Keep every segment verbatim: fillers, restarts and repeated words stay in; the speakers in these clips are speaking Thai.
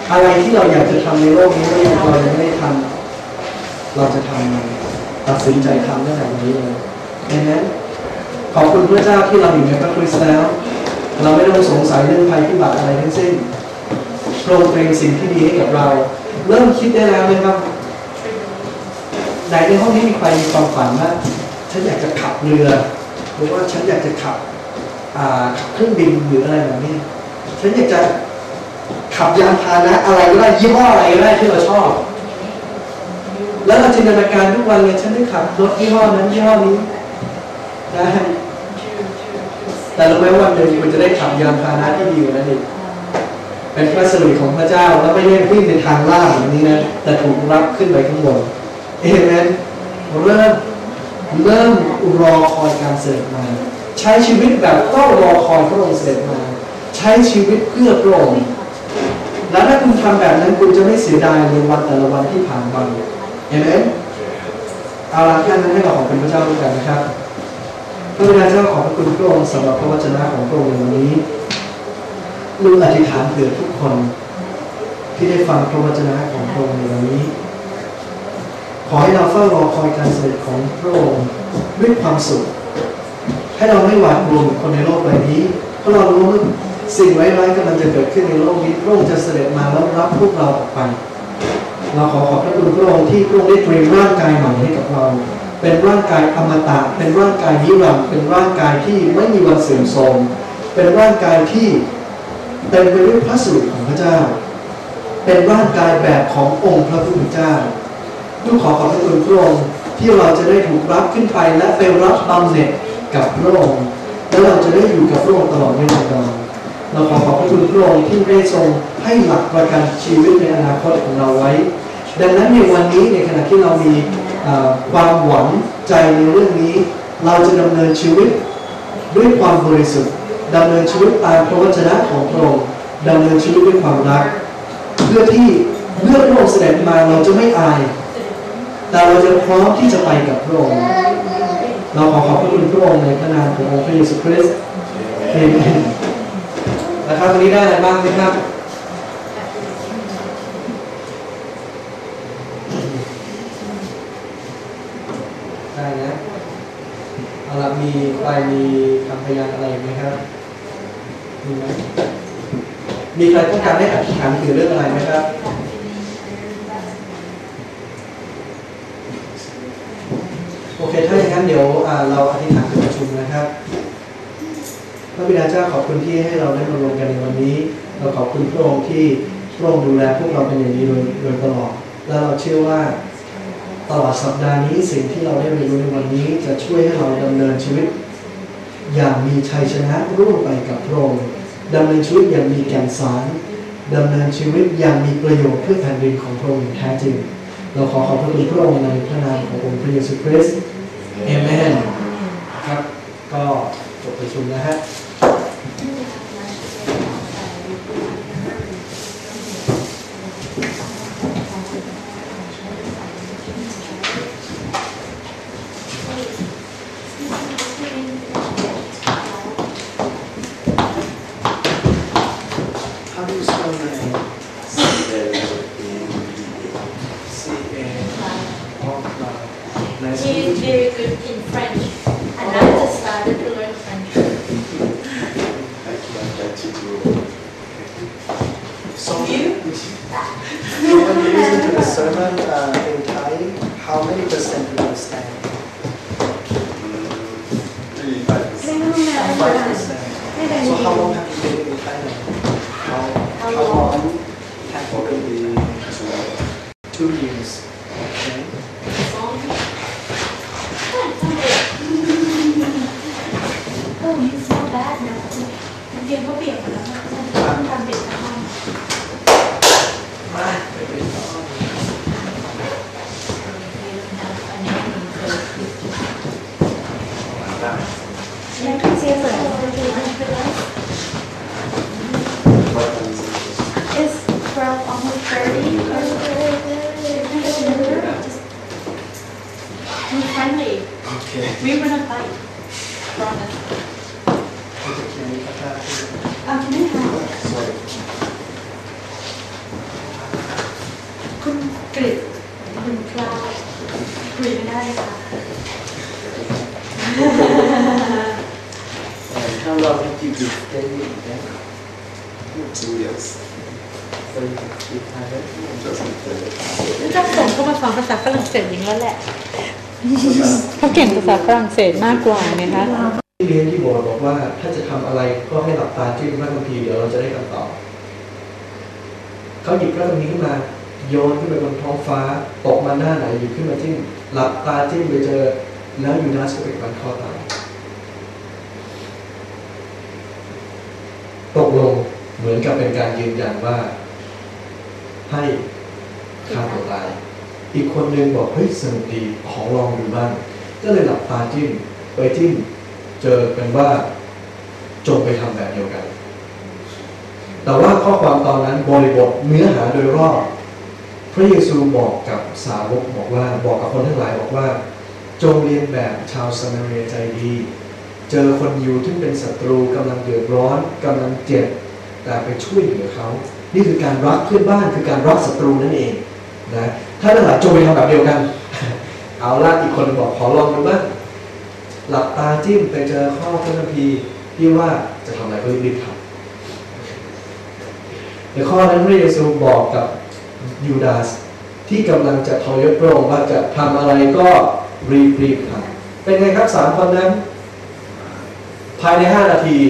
อะไรที่เราอยากจะทำในโลกนี้เรายังไม่ได้ทำเราจะทำตัดสินใจทำตั้งแต่วันนี้เลยดังนั้นขอบคุณพระเจ้าที่เราอยู่ในพระคริสต์แล้วเราไม่ต้องสงสัยเรื่องภัยพิบัติอะไรทั้งสิ้นพระองค์เตรียมสิ่งที่ดีให้กับเราเริ่มคิดได้แล้วนะครับในในห้องนี้มีใครมีความฝันว่าฉันอยากจะขับเรือหรือว่าฉันอยากจะขับเครื่องบินหรืออะไรแบบนี้ฉันอยากจะขับยานพาหนะอะไรก็ได้ยี่ห้ออะไรก็ได้ที่เราชอบแล้วเราจินตนาการทุกวันเลยฉันได้ขับรถยี่ห้อนั้นยี่ห้อนี้นะแต่รู้ไหมวันหนึ่งคุณจะได้ขับยานพาหนะที่ดีกว่านั้นอีกเป็นพระสิริของพระเจ้าแล้วไม่ได้วิ่งในทางลาดแบบนี้นะแต่ถูกรับขึ้นไปข้างบนเอเมนเริ่มเริ่มรอคอยการเสด็จมาใช้ชีวิตแบบต้องรอคอยพระองค์เสด็จมาใช้ชีวิตเพื่อพระองค์แล้วถ้าคุณทำแบบนั้นคุณจะไม่เสียดายในวันแต่ละวันที่ผ่านไปเอเมนเอาละแค่นั้นให้เราขอบคุณพระเจ้าด้วยกันนะครับพระบิดาเจ้าขอบคุณพระองค์สำหรับพระวจนะของพระองค์ในวันนี้ลูกอธิษฐานเผื่อทุกคนที่ได้ฟังพระวจนะของพระองค์ในวันนี้ขอให้เราเฝ้ารอคอยการเสด็จของพระองค์ด้วยความสุขให้เราไม่หวาดกลัวคนในโลกใบนี้เพราะเรารู้ว่าสิ่งร้ายๆกำลังจะเกิดขึ้นในโลกนี้พระองค์จะเสด็จมาแล้วรับพวกเราออกไปเราขอขอบพระคุณพระองค์ที่พระองค์ได้เตรียมร่างกายใหม่ให้กับเราเป็นร่างกายอมตะเป็นร่างกายนิรันดร์เป็นร่างกายที่ไม่มีวันเสื่อมโทรมเป็นร่างกายที่เต็มไปด้วยพระสิริของพระเจ้าเป็นร่างกายแบบขององค์พระผู้เป็นเจ้าลูกขอขอบพระคุณพระองค์ที่เราจะได้ถูกรับขึ้นไปและไปรับบำเหน็จกับพระองค์และเราจะได้อยู่กับพระองค์ตลอดนิรันดร์เราขอขอบพระคุณพระองค์ที่ได้ทรงให้หลักประกันชีวิตในอนาคตของเราไว้ดังนั้นในวันนี้ในขณะที่เรามีความหวังใจในเรื่องนี้เราจะดำเนินชีวิตด้วยความบริสุทธิ์ดำเนินชีวิตตามพระวจนะของพระองค์ดำเนินชีวิตด้วยความรักเพื่อที่เมื่อพระองค์เสด็จมาเราจะไม่อายแต่เราจะพร้อมที่จะไปกับพระองค์เราขอขอบพระคุณพระองค์ในพระนามขององค์พระเยซูคริสต์เอเมนนะครับวันนี้ได้อะไรบ้างไหมครับได้นะเอาละมีใครมีคำพยานอะไรไหมครับมีไหมมีใครต้องการให้อธิษฐานเกี่ยวกับเรื่องอะไรไหมครับโอเคถ้าอย่างนั้นเดี๋ยวเราอธิษฐานเป็นประชุมนะครับพระบิดาเจ้าขอบคุณที่ให้เราได้มารวมกันในวันนี้เราขอบคุณพระองค์ที่พระองค์ดูแลพวกเราเป็นอย่างดีโดยโดยตลอดและเราเชื่อว่าตลอดสัปดาห์นี้สิ่งที่เราได้เรียนรู้ในวันนี้จะช่วยให้เราดำเนินชีวิตอย่างมีชัยชนะร่วมไปกับพระองค์ดำเนินชีวิตอย่างมีแก่นสารดำเนินชีวิตอย่างมีประโยชน์เพื่อแผ่นดินของพระองค์แท้จริงเราขอขอบพระคุณพระองค์ในพระนามขององค์พระเยซูคริสต์เอเมนครับก็จบประชุมนะฮะ He's very good in French, and I just started to learn French. So you? So when you listen to the sermon uh, in Thai, how many percent do you understand? Five percent. Five percent. So how long have you been in Thailand? How how long have you been? Two years. Okay. Oh, it's not bad now. เรียนเขาเปลี่ยนหมดแล้วนะต้องทำเด็กทั้งห้องมาไปเป็นต่อยังคือเสียเหมือน It's twelve almost thirty. We're friendly. Okay. We're gonna fight. Promise. Um, can I have? Sorry. กริดคุณพลาดกริดไม่ได้ค่ะ And how long have you been studying that? Two years. So you can speak Thai? Just before. รู้จักส่งเข้ามาสอนภาษาฝรั่งเศสอย่างแล้วแหละเขาเก่งภาษาฝรั่งเศสมากกว่าไงคะที่เรียนที่โบสถ์บอกว่าถ้าจะทำอะไรก็ให้หลับตาจิ้มพระคัมภีร์เดี๋ยวเราจะได้คำตอบเขาหยิบพระคัมภีร์ขึ้นมาโยนขึ้นไปบนท้องฟ้าตกมาหน้าไหนหยิบขึ้นมาจิ้มหลับตาจิ้มไปเจอแล้วยูดาสก็เป็นวันข้อตายตกลงเหมือนกับเป็นการยืนยันว่าให้ฆ่าตัวตายอีกคนนึงบอกเฮ้ยสนุกดีขอลองดูบ้างก็เลยหลับตาจิ้มไปจิ้มเจอเป็นว่าจงไปทำแบบเดียวกันแต่ว่าข้อความตอนนั้นบริบทเนื้อหาโดยรอบพระเยซูบอกกับสาวกบอกว่าบอกกับคนทั้งหลายบอกว่าจงเรียนแบบชาวซามาเรียใจดีเจอคนยิวที่เป็นศัตรูกำลังเดือดร้อนกำลังเจ็บแต่ไปช่วยเหลือเขานี่คือการรักเพื่อนบ้านคือการรักศัตรูนั่นเองนะถ้าทั้งหลายจงไปทำแบบเดียวกัน เอาล่ะอีกคนบอกขอลองดูบ้างหลับตาจิ้มไปเจอข้อพระคัมภีร์ที่ว่าจะทำอะไรก็รีบๆทำในข้อนั้นพระเยซูบอกกับยูดาสที่กำลังจะทรยศพระองค์ว่าจะทำอะไรก็รีบๆทำเป็นไงครับสามคนนั้นภายในห้านาที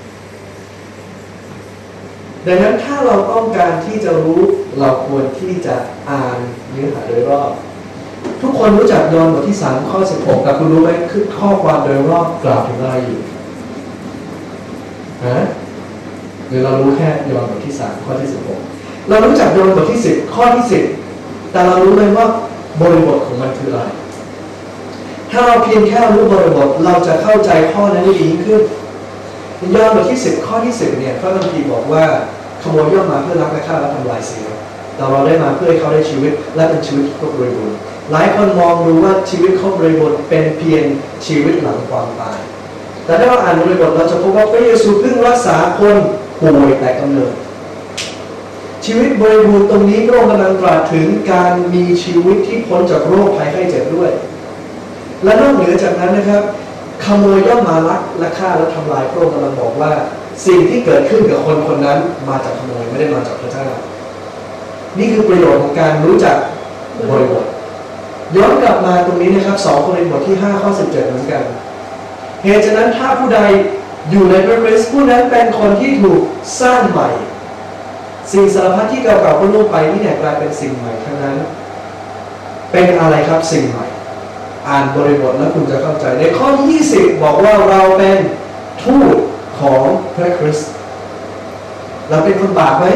ดังนั้นถ้าเราต้องการที่จะรู้เราควรที่จะอ่านเนื้อหาโดยรอบทุกคนรู้จักยอห์นบทที่สามข้อสิบหกแต่คุณรู้ไหมคือข้อความโดยรอบกล่าวถึงอะไรอยู่ฮะหรือเรารู้แค่ยอห์นบทที่สามข้อที่สิบหกเรารู้จักยอห์นบทที่สิบข้อที่สิบแต่เรารู้ไหมว่าบริบทของมันคืออะไรถ้าเราเพียงแค่รู้บริบทเราจะเข้าใจข้อนั้นได้ดีขึ้นยอห์นบทที่สิบข้อที่สิบเนี่ยพระคัมภีร์บอกว่าขโมยย่อมมาเพื่อลักและฆ่าและทำลายเสียแต่เราได้มาเพื่อให้เขาได้ชีวิตและเป็นชีวิตที่ครบบริบูรณ์หลายคนมองดูว่าชีวิตครบบริบูรณ์เป็นเพียงชีวิตหลังความตายแต่ถ้าเราอ่านบริบทเราจะพบว่าพระเยซูเพิ่งรักษาคนป่วยแต่กำเนิดชีวิตบริบูรณ์ตรงนี้พระองค์กำลังตรัสถึงการมีชีวิตที่พ้นจากโรคภัยไข้เจ็บด้วยและนอกเหนือจากนั้นนะครับขโมยย่อมมาลักและฆ่าและทำลายพระองค์กำลังบอกว่าสิ่งที่เกิดขึ้นกับคนคนนั้นมาจากขโมยไม่ได้มาจากพระเจ้านี่คือประโยชน์ของการรู้จักบริบทย้อนกลับมาตรงนี้นะครับสองโครินธ์บทที่ห้าข้อสิบเจ็ดเหมือนกันเหตุฉะนั้นถ้าผู้ใดอยู่ในพระคริสต์ผู้นั้นเป็นคนที่ถูกสร้างใหม่สิ่งสารพัดที่เก่าๆก็ล่วงไปนี่เนี่ยกลายเป็นสิ่งใหม่ทั้งนั้นเป็นอะไรครับสิ่งใหม่อ่านบริบทแล้วคุณจะเข้าใจในข้อที่ยี่สิบบอกว่าเราเป็นทูตของพระคริสต์เราเป็นคนบาปไหม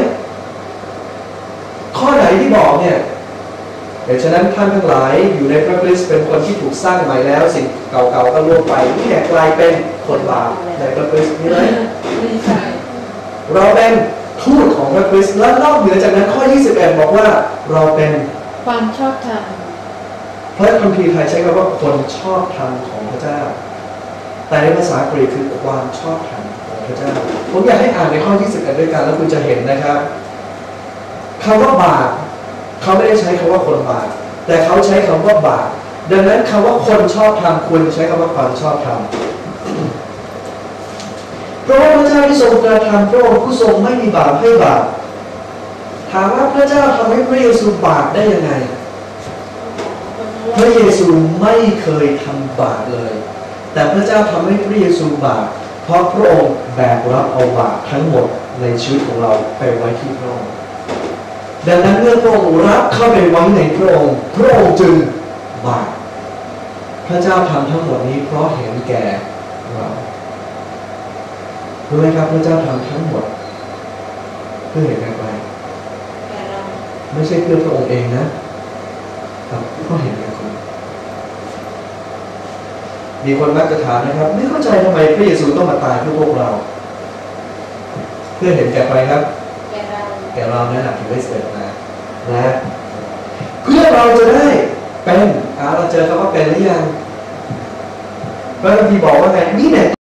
ข้อไหนที่บอกเนี่ยเหตุฉะนั้นท่านทั้งหลายอยู่ในพระคริสต์เป็นคนที่ถูกสร้างใหม่แล้วสิ่งเก่าๆก็ล่วงไปนี่เนี่ยกลายเป็นคนบาปในพระคริสต์นี่ไหมเราเป็นทูตของพระคริสต์และนอกเหนือจากนั้นข้อยี่สิบเอ็ดบอกว่าเราเป็นความชอบธรรมพระคัมภีร์ไทยใช้คำว่าคนชอบธรรมของพระเจ้าแต่ในภาษากรีกคือความชอบธรรมของพระเจ้าผมอยากให้อ่านในข้อยี่สิบเอ็ดด้วยกันแล้วคุณจะเห็นนะครับคำว่าบาปเขาไม่ได้ใช้คำว่าคนบาปแต่เขาใช้คำว่าบาปดังนั้นคำว่าคนชอบธรรมควรใช้คำว่าความชอบธรรมเพราะว่าพระเจ้าที่ทรงกระทำพระองค์ผู้ทรงไม่มีบาปให้บาปถามว่าพระเจ้าทำให้พระเยซูบาปได้ยังไงพระเยซูไม่เคยทำบาปเลยแต่พระเจ้าทำให้พระเยซูบาปเพราะพระองค์แบกรับเอาบาปทั้งหมดในชีวิตของเราไปไว้ที่พระองค์ดังนั้นเมื่อพระองค์รับเข้าไปไว้ในพระองค์พระองค์จึงบาปพระเจ้าทำทั้งหมดนี้เพราะเห็นแก่เรารู้ไหมครับพระเจ้าทำทั้งหมดเพื่อเห็นแก่ใครไม่ใช่เพื่อพระองค์เองนะแต่เพราะเห็นแก่คนมีคนมักจะถามนะครับไม่เข้าใจทำไมพระเยซูต้องมาตายเพื่อพวกเราเพื่อเห็นแก่ใครครับแก่เราแก่เราเนี่ยนะถึงได้เสด็จมานะเพื่อเราจะได้เป็นอ่าเราเจอคำว่าเป็นหรือยังพระคัมภีร์บอกว่าไงนี่เนี่ย